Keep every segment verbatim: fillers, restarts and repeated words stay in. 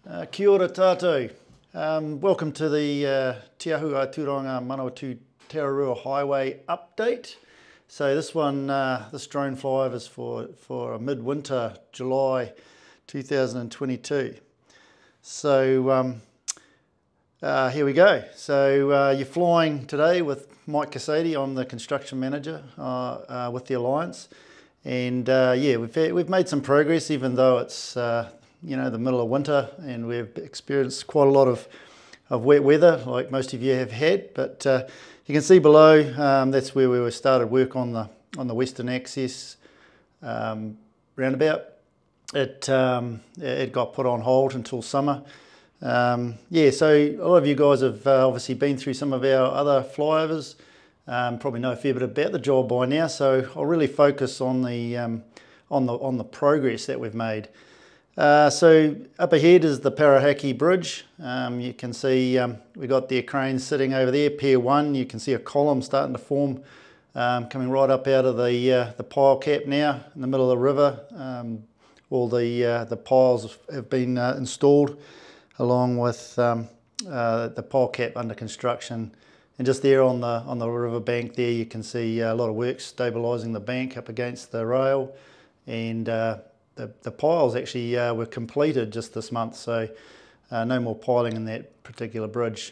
Uh, kia ora tātou. Um, welcome to the uh, Te Ahu Turanga Manawatū Tararua Highway update. So this one, uh, this drone flyover is for, for midwinter, July two thousand twenty-two. So um, uh, here we go. So uh, you're flying today with Mike Cassaidy. I'm the construction manager uh, uh, with the Alliance. And uh, yeah, we've, had, we've made some progress even though it's uh, you know, the middle of winter, and we've experienced quite a lot of, of wet weather like most of you have had. But uh, you can see below, um, that's where we started work on the on the western access um, roundabout. It um, it got put on hold until summer. Um, yeah, so a lot of you guys have uh, obviously been through some of our other flyovers, um, probably know a fair bit about the job by now. So I'll really focus on the um, on the on the progress that we've made. Uh, so up ahead is the Parahaki Bridge. Um, you can see um, we got their cranes sitting over there, Pier one. You can see a column starting to form, um, coming right up out of the uh, the pile cap now in the middle of the river. Um, all the uh, the piles have been uh, installed, along with um, uh, the pile cap under construction. And just there on the on the river bank there, you can see a lot of work stabilising the bank up against the rail, and uh, The, the piles actually uh, were completed just this month, so uh, no more piling in that particular bridge.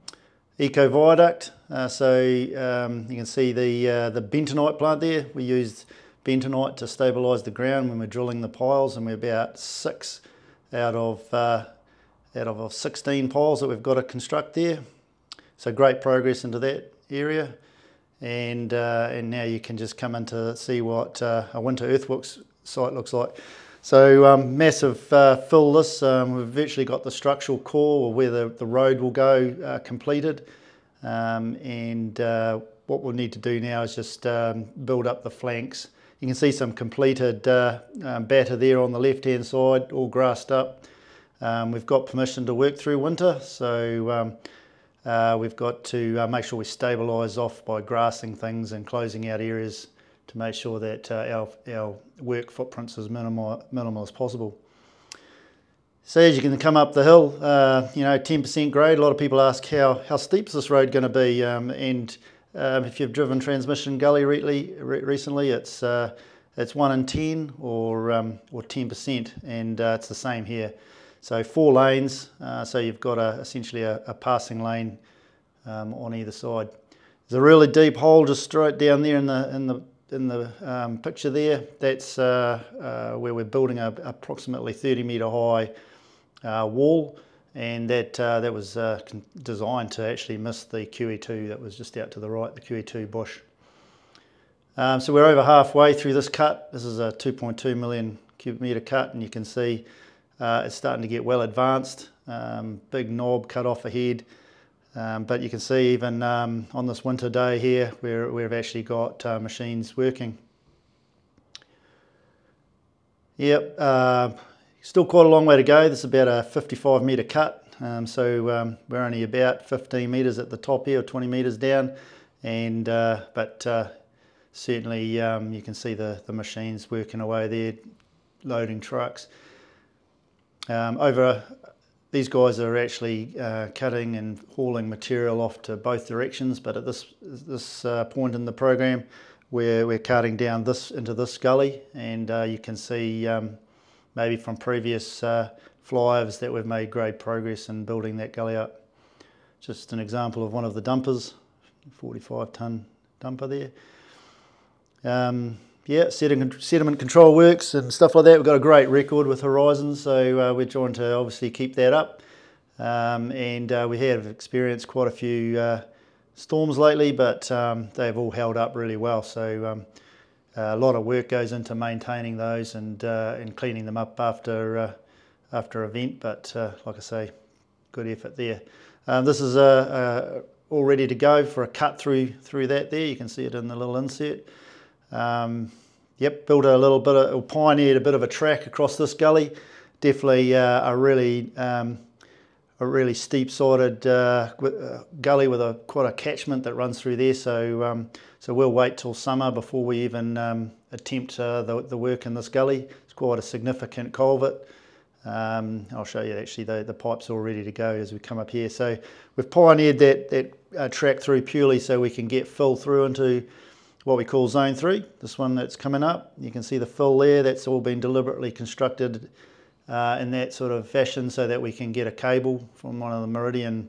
Eco Viaduct, uh, so um, you can see the, uh, the bentonite plant there. We used bentonite to stabilise the ground when we're drilling the piles, and we're about six out of, uh, out of sixteen piles that we've got to construct there. So great progress into that area. And, uh, and now you can just come in to see what uh, a winter earthworks site looks like. So um, massive uh, fill this. Um, we've virtually got the structural core, or where the, the road will go, uh, completed. Um, and uh, what we'll need to do now is just um, build up the flanks. You can see some completed uh, um, batter there on the left hand side, all grassed up. Um, we've got permission to work through winter, so um, uh, we've got to uh, make sure we stabilise off by grassing things and closing out areas to make sure that uh, our, our work footprint's as minimal, minimal as possible. So as you can come up the hill, uh, you know, ten percent grade. A lot of people ask how, how steep is this road going to be, um, and um, if you've driven Transmission Gully re recently, it's uh, it's one in ten or um, or ten percent, and uh, it's the same here. So four lanes, uh, so you've got a, essentially a, a passing lane um, on either side. There's a really deep hole just straight down there in the in the in the um, picture there. That's uh, uh, where we're building a approximately thirty metre high uh, wall, and that uh, that was uh, designed to actually miss the Q E two that was just out to the right, the Q E two bush. Um, so we're over halfway through this cut. This is a two point two million cubic metre cut, and you can see uh, it's starting to get well advanced. Um, big knob cut off ahead. Um, but you can see even um, on this winter day here, where we've actually got uh, machines working. Yep, uh, still quite a long way to go. This is about a fifty-five metre cut, um, so um, we're only about fifteen metres at the top here, or twenty metres down, and uh, but uh, certainly um, you can see the, the machines working away there, loading trucks. Um, over These guys are actually uh, cutting and hauling material off to both directions, but at this this uh, point in the program, we're, we're cutting down this into this gully, and uh, you can see um, maybe from previous uh, flyovers that we've made great progress in building that gully up. Just an example of one of the dumpers, forty-five tonne dumper there. Um, Yeah, sediment, sediment control works and stuff like that. We've got a great record with Horizon, so uh, we're trying to obviously keep that up. Um, and uh, we have experienced quite a few uh, storms lately, but um, they've all held up really well. So um, a lot of work goes into maintaining those and uh, and cleaning them up after uh, after event. But uh, like I say, good effort there. Um, this is uh, uh, all ready to go for a cut through through that there. You can see it in the little insert. Um, yep, built a little bit of, or pioneered a bit of a track across this gully. Definitely uh, a really, um, a really steep-sided uh, gully with a quite a catchment that runs through there. So, um, so we'll wait till summer before we even um, attempt uh, the, the work in this gully. It's quite a significant culvert. Um, I'll show you actually the, the pipes all ready to go as we come up here. So we've pioneered that, that uh, track through purely so we can get fill through into what we call zone three, this one that's coming up. You can see the fill there, that's all been deliberately constructed uh, in that sort of fashion so that we can get a cable from one of the Meridian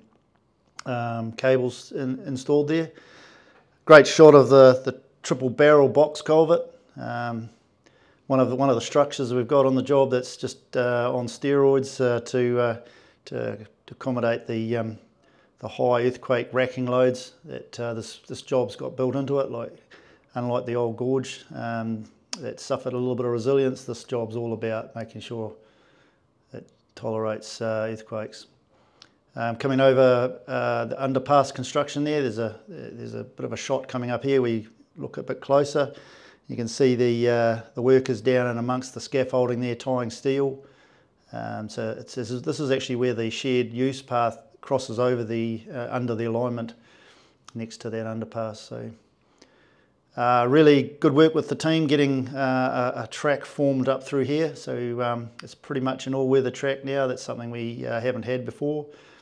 um, cables in, installed there. Great shot of the, the triple barrel box culvert. Um, one of the one of the structures we've got on the job that's just uh, on steroids uh, to, uh, to to accommodate the um, the high earthquake racking loads that uh, this this job's got built into it. Like unlike the old gorge um, that suffered a little bit of resilience, this job's all about making sure it tolerates uh, earthquakes. Um, coming over uh, the underpass construction there, there's a there's a bit of a shot coming up here. We look a bit closer. You can see the uh, the workers down and amongst the scaffolding there tying steel. Um, so it's, this is this is actually where the shared use path crosses over the uh, under the alignment next to that underpass. So uh, really good work with the team getting uh, a, a track formed up through here. So um, it's pretty much an all-weather track now. That's something we uh, haven't had before.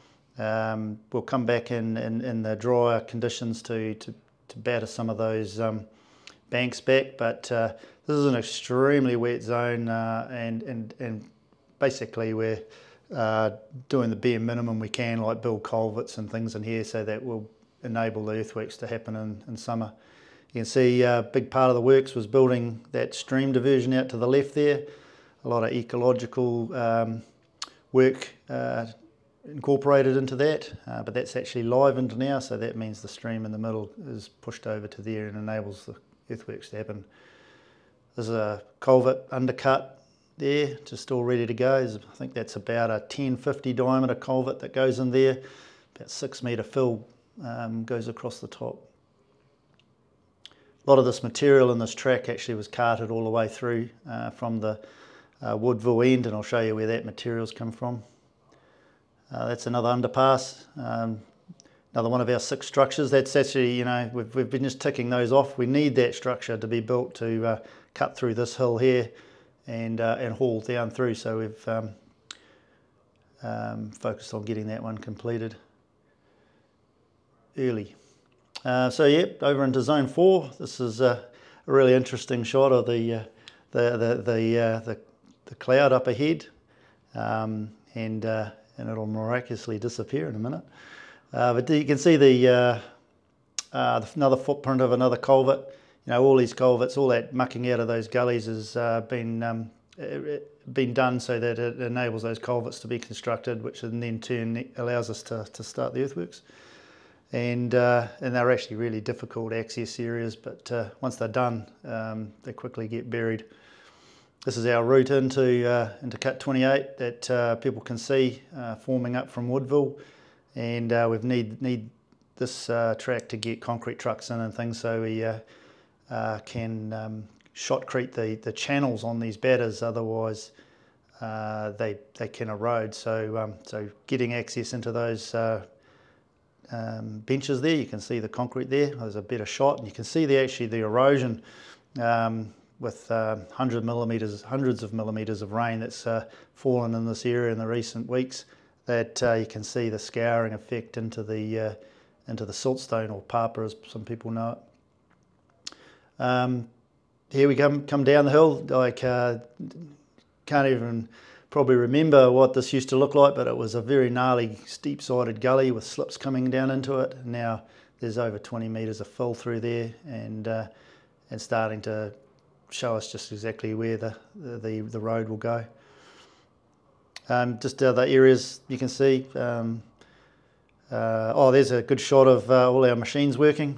Um, we'll come back in, in, in the drier conditions to, to, to batter some of those um, banks back, but uh, this is an extremely wet zone uh, and, and, and basically we're uh, doing the bare minimum we can, like build culverts and things in here so that will enable the earthworks to happen in, in summer. You can see a big part of the works was building that stream diversion out to the left there. A lot of ecological um, work uh, incorporated into that, uh, but that's actually livened now, so that means the stream in the middle is pushed over to there and enables the earthworks to happen. There's a culvert undercut there, just all ready to go. I think that's about a ten fifty diameter culvert that goes in there. About six metre fill um, goes across the top. A lot of this material in this track actually was carted all the way through uh, from the uh, Woodville end, and I'll show you where that material's come from. Uh, that's another underpass. Um, Another one of our six structures. That's actually, you know, we've, we've been just ticking those off. We need that structure to be built to uh, cut through this hill here and uh, and haul down through. So we've um, um, focused on getting that one completed early. Uh, so yeah, over into zone four. This is a really interesting shot of the uh, the the the, uh, the the cloud up ahead, um, and uh, and it'll miraculously disappear in a minute. Uh, but you can see the uh, uh, another footprint of another culvert. You know, all these culverts, all that mucking out of those gullies has uh, been um, been done so that it enables those culverts to be constructed, which in then turn allows us to, to start the earthworks. And uh, and they're actually really difficult access areas, but uh, once they're done, um, they quickly get buried. This is our route into uh, into Cut twenty-eight that uh, people can see uh, forming up from Woodville. And uh, we need need this uh, track to get concrete trucks in and things, so we uh, uh, can um, shotcrete the the channels on these batters. Otherwise, uh, they they can erode. So um, so getting access into those uh, um, benches there, you can see the concrete there. There's a better shot, and you can see the actually the erosion um, with uh, hundred millimeters, hundreds of millimeters of rain that's uh, fallen in this area in the recent weeks. That uh, you can see the scouring effect into the uh, into the siltstone, or papa as some people know it. Um, here we come come down the hill. Like uh, can't even probably remember what this used to look like, but it was a very gnarly, steep-sided gully with slips coming down into it. Now there's over twenty metres of fill through there, and uh, and starting to show us just exactly where the the, the road will go. Um, just other areas you can see. Um, uh, oh, there's a good shot of uh, all our machines working.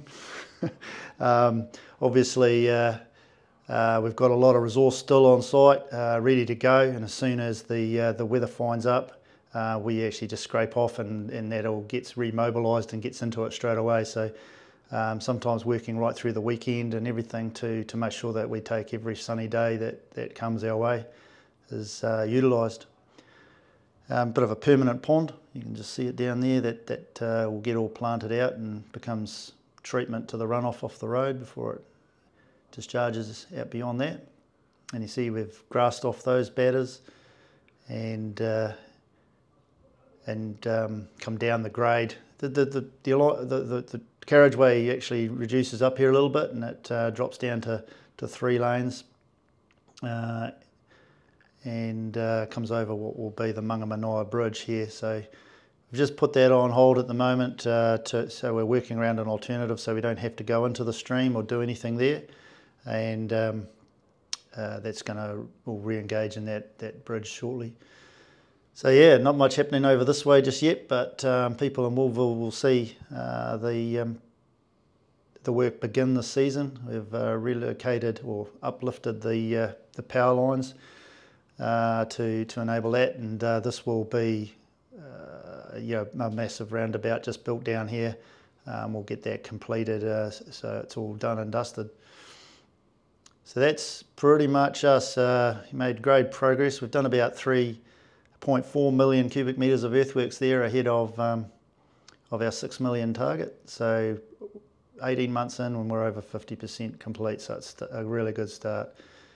um, obviously, uh, uh, we've got a lot of resource still on site, uh, ready to go. And as soon as the uh, the weather finds up, uh, we actually just scrape off, and, and that all gets remobilised and gets into it straight away. So um, sometimes working right through the weekend and everything to to make sure that we take every sunny day that that comes our way is uh, utilised. Um, bit of a permanent pond, you can just see it down there, that, that uh, will get all planted out and becomes treatment to the runoff off the road before it discharges out beyond that. And you see we've grassed off those batters, and uh, and um, come down the grade. The the the, the, the, the, the carriageway actually reduces up here a little bit, and it uh, drops down to, to three lanes, uh, and uh, comes over what will be the Manawatū Bridge here. So we've just put that on hold at the moment, uh, to, so we're working around an alternative so we don't have to go into the stream or do anything there, and um, uh, that's going to, we'll re-engage in that, that bridge shortly. So yeah, not much happening over this way just yet, but um, people in Wolville will see uh, the um, the work begin this season. We've uh, relocated or uplifted the uh, the power lines uh, to to enable that, and uh, this will be uh, you know, a massive roundabout just built down here. Um, we'll get that completed, uh, so it's all done and dusted. So that's pretty much us. Uh, made great progress. We've done about three. zero point four million cubic metres of earthworks there ahead of um, of our six million target. So eighteen months in when we're over fifty percent complete, so it's a really good start.